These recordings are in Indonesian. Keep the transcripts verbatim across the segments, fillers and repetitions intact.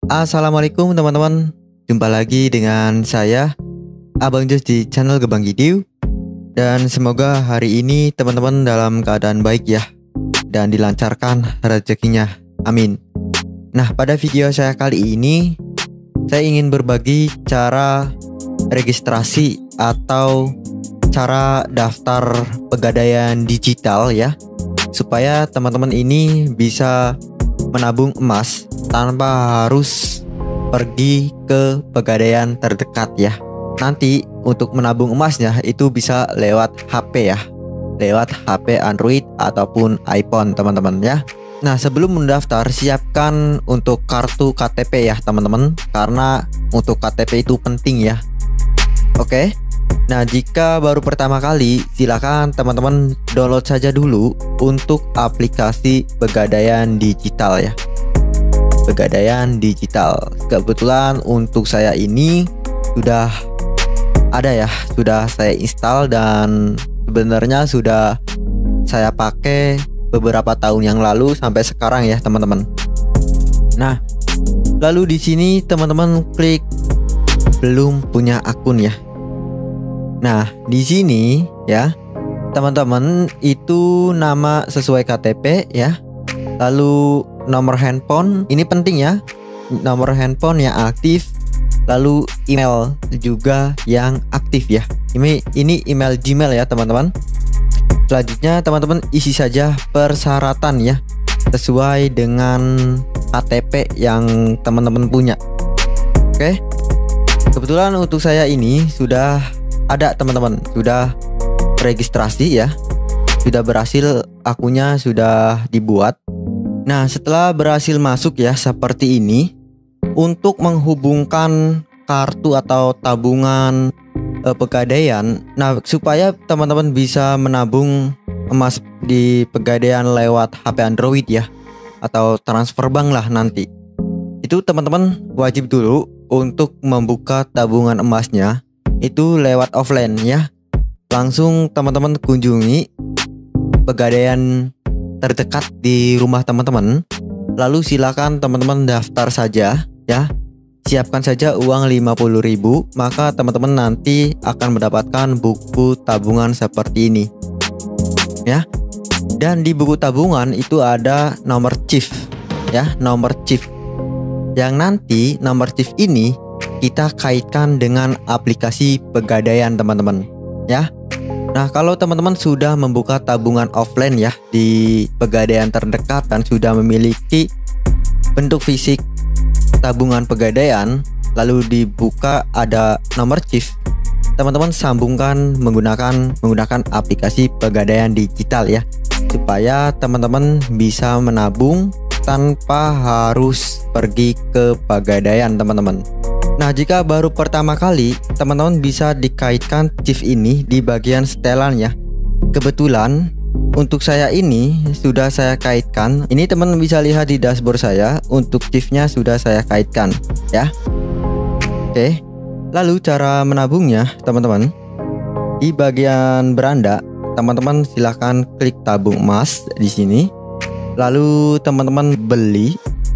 Assalamualaikum teman-teman. Jumpa lagi dengan saya Abang Jos di channel Gebang Gidiu. Dan semoga hari ini teman-teman dalam keadaan baik ya, dan dilancarkan rezekinya. Amin. Nah, pada video saya kali ini saya ingin berbagi cara registrasi atau cara daftar pegadaian digital ya, supaya teman-teman ini bisa menabung emas tanpa harus pergi ke pegadaian terdekat ya. Nanti untuk menabung emasnya itu bisa lewat H P ya, lewat H P Android ataupun iPhone teman-teman ya. Nah, sebelum mendaftar siapkan untuk kartu K T P ya teman-teman, karena untuk K T P itu penting ya. Oke. Nah, jika baru pertama kali silakan teman-teman download saja dulu untuk aplikasi pegadaian digital ya. Pegadaian digital. Kebetulan untuk saya ini sudah ada ya, sudah saya install dan sebenarnya sudah saya pakai beberapa tahun yang lalu sampai sekarang ya teman-teman. Nah, lalu di sini teman-teman klik belum punya akun ya. Nah, di sini ya teman-teman itu nama sesuai K T P ya. Lalu nomor handphone, ini penting ya, nomor handphone yang aktif. Lalu email juga yang aktif ya. Ini ini email Gmail ya teman-teman. Selanjutnya teman-teman isi saja persyaratan ya, sesuai dengan K T P yang teman-teman punya. Oke. Kebetulan untuk saya ini sudah ada teman-teman, sudah registrasi ya, sudah berhasil, akunnya sudah dibuat. Nah, setelah berhasil masuk ya seperti ini, untuk menghubungkan kartu atau tabungan eh, pegadaian, nah supaya teman-teman bisa menabung emas di pegadaian lewat H P Android ya, atau transfer bank lah nanti, itu teman-teman wajib dulu untuk membuka tabungan emasnya itu lewat offline ya. Langsung teman-teman kunjungi pegadaian terdekat di rumah teman-teman. Lalu silakan teman-teman daftar saja ya. Siapkan saja uang lima puluh ribu, maka teman-teman nanti akan mendapatkan buku tabungan seperti ini ya. Dan di buku tabungan itu ada nomor chief ya, nomor chief. Yang nanti nomor chief ini kita kaitkan dengan aplikasi pegadaian teman-teman ya. Nah, kalau teman-teman sudah membuka tabungan offline ya di pegadaian terdekat dan sudah memiliki bentuk fisik tabungan pegadaian, lalu dibuka ada nomor chief, teman-teman sambungkan menggunakan menggunakan aplikasi pegadaian digital ya, supaya teman-teman bisa menabung tanpa harus pergi ke pegadaian teman-teman. Nah, jika baru pertama kali, teman-teman bisa dikaitkan chief ini di bagian setelan ya. Kebetulan untuk saya ini sudah saya kaitkan. Ini teman-teman bisa lihat di dashboard saya, untuk chiefnya sudah saya kaitkan ya. Oke. Lalu cara menabungnya teman-teman, di bagian beranda teman-teman silahkan klik tabung emas di sini. Lalu teman-teman beli,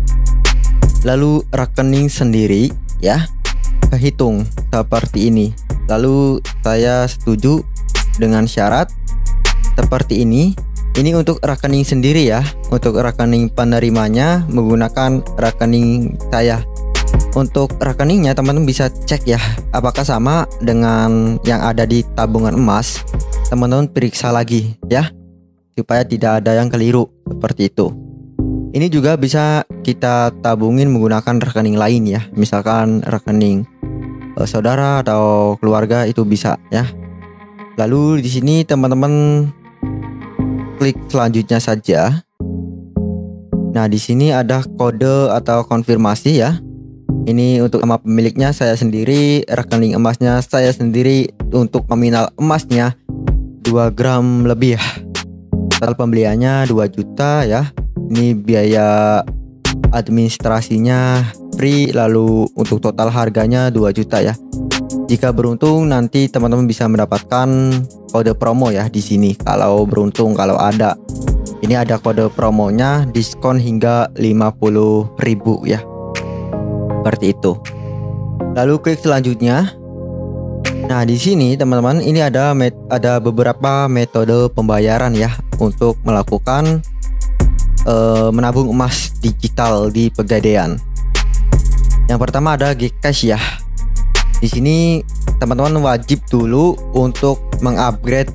lalu rekening sendiri ya, kehitung seperti ini. Lalu saya setuju dengan syarat seperti ini. Ini untuk rekening sendiri ya. Untuk rekening penerimanya menggunakan rekening saya. Untuk rekeningnya teman-teman bisa cek ya, apakah sama dengan yang ada di tabungan emas. Teman-teman periksa lagi ya, supaya tidak ada yang keliru seperti itu. Ini juga bisa kita tabungin menggunakan rekening lain ya, misalkan rekening eh, saudara atau keluarga, itu bisa ya. Lalu di sini teman-teman klik selanjutnya saja. Nah, di sini ada kode atau konfirmasi ya. Ini untuk nama pemiliknya saya sendiri, rekening emasnya saya sendiri, untuk nominal emasnya dua gram lebih ya. Total pembeliannya dua juta ya. Ini biaya administrasinya free, lalu untuk total harganya dua juta ya. Jika beruntung nanti teman-teman bisa mendapatkan kode promo ya di sini. Kalau beruntung, kalau ada. Ini ada kode promonya, diskon hingga lima puluh ribu ya. seperti itu. Lalu klik selanjutnya. Nah, di sini teman-teman ini ada met ada beberapa metode pembayaran ya untuk melakukan uh, menabung emas digital di Pegadaian. Yang pertama ada GCash ya. Di sini teman-teman wajib dulu untuk mengupgrade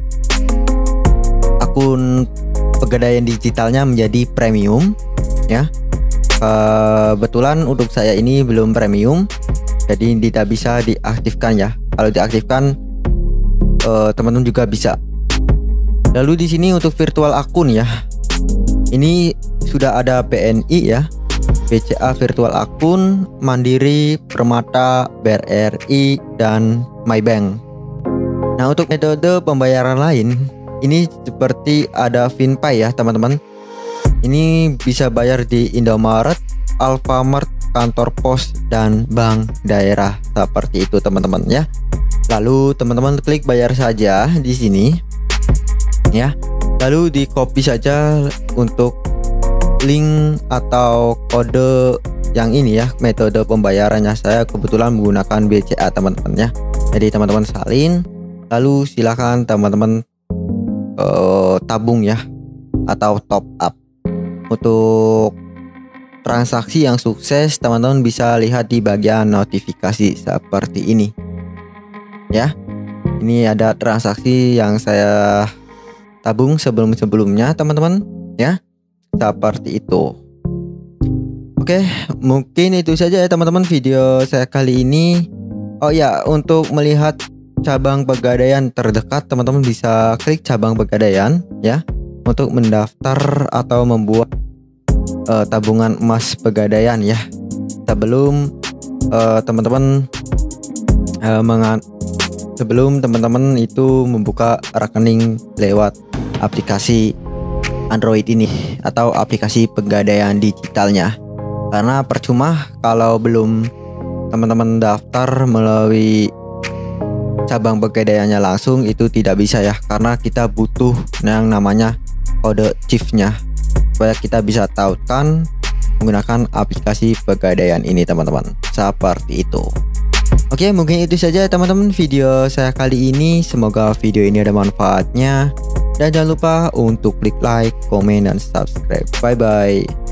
akun Pegadaian digitalnya menjadi premium ya. Kebetulan untuk saya ini belum premium, jadi tidak bisa diaktifkan ya. Kalau diaktifkan teman-teman juga bisa. Lalu di sini untuk virtual akun ya, ini sudah ada B N I ya, B C A virtual akun, Mandiri, Permata, B R I, dan MyBank. Nah, untuk metode pembayaran lain ini seperti ada FinPay ya teman-teman. Ini bisa bayar di Indomaret, Alfamart, kantor pos, dan bank daerah seperti itu teman-teman ya. Lalu teman-teman klik bayar saja di sini ya. Lalu di copy saja untuk link atau kode yang ini ya, metode pembayarannya. Saya kebetulan menggunakan B C A teman-teman ya. Jadi teman-teman salin, lalu silakan teman-teman uh, tabung ya atau top up. Untuk transaksi yang sukses teman-teman bisa lihat di bagian notifikasi seperti ini ya. Ini ada transaksi yang saya tabung sebelum-sebelumnya teman-teman ya, seperti itu. Oke, mungkin itu saja ya teman-teman video saya kali ini. Oh ya, untuk melihat cabang Pegadaian terdekat teman-teman bisa klik cabang Pegadaian ya, untuk mendaftar atau membuat uh, tabungan emas Pegadaian ya. Sebelum uh, teman-teman uh, mengan sebelum teman-teman itu membuka rekening lewat aplikasi Android ini atau aplikasi Pegadaian digitalnya. Karena percuma kalau belum teman-teman daftar melalui cabang Pegadaiannya langsung, itu tidak bisa ya, karena kita butuh yang namanya kode chipnya supaya kita bisa tautkan menggunakan aplikasi Pegadaian ini teman-teman, seperti itu. Oke, mungkin itu saja teman-teman video saya kali ini. Semoga video ini ada manfaatnya, dan jangan lupa untuk klik like, komen, dan subscribe. Bye bye.